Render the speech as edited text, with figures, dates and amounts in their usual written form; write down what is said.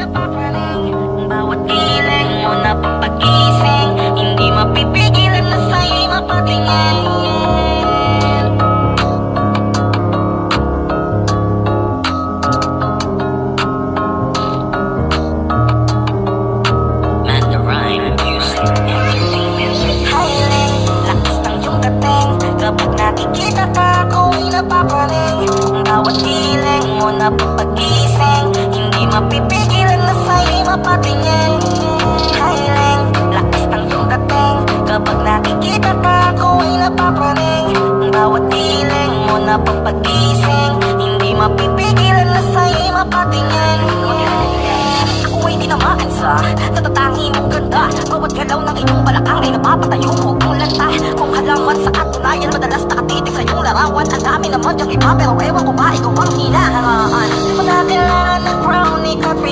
napapaling. Bawat giling mo na papagising, hindi mapipigilan na sa'yo'y mapatingin. Kapag nakikita ka, ako'y napapaling. Bawat giling mo na papagising, hindi mapipigilan na sa'yo'y mapatingin. Hiling, lakas ng iyong dating. Kapag nakikita ka, ako'y napapaling. Bawat giling mo na papagising, hindi mapipigilan na sa'yo'y mapatingin. Ako'y tinamaan sa natatangi mong ganda. Bawat galaw ng iyong balakang ay napapatayo mo kung lanta. Kung halaman sa katunayan, madalas nakatitig sa iyong larawan. Ang dami naman diyang iba, pero ewan ko ba ikaw ang hinahangaan. Di mo na kailangan ng crown, ika't